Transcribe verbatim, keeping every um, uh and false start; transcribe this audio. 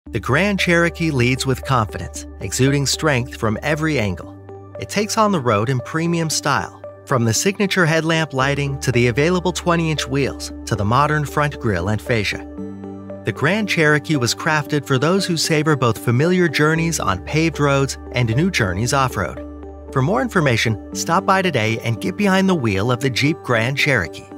The Grand Cherokee leads with confidence, exuding strength from every angle. It takes on the road in premium style, from the signature headlamp lighting to the available twenty inch wheels to the modern front grille and fascia. The Grand Cherokee was crafted for those who savor both familiar journeys on paved roads and new journeys off-road. For more information, stop by today and get behind the wheel of the Jeep Grand Cherokee.